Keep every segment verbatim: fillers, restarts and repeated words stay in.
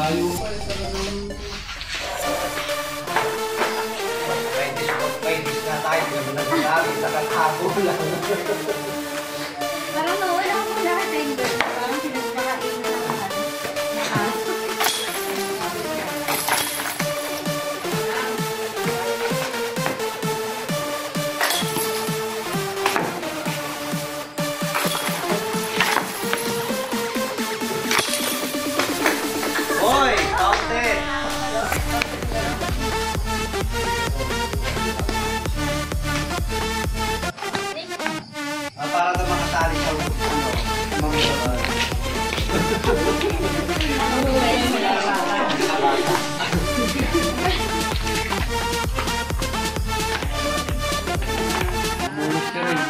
Layo pa eh, talagang... Pwede na tayo, hindi naman nagsasabi, nakatago lang. Parang nawala ako lahat na yung girl. Parang pinagpakain na naman. Nakaas. Hoy, counted! Ah, para na makasali sa ano, mamuhay. Bonus ka rin.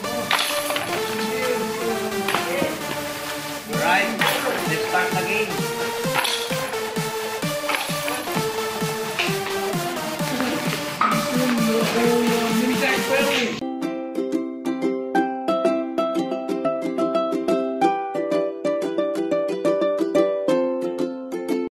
Alright, let's start the game.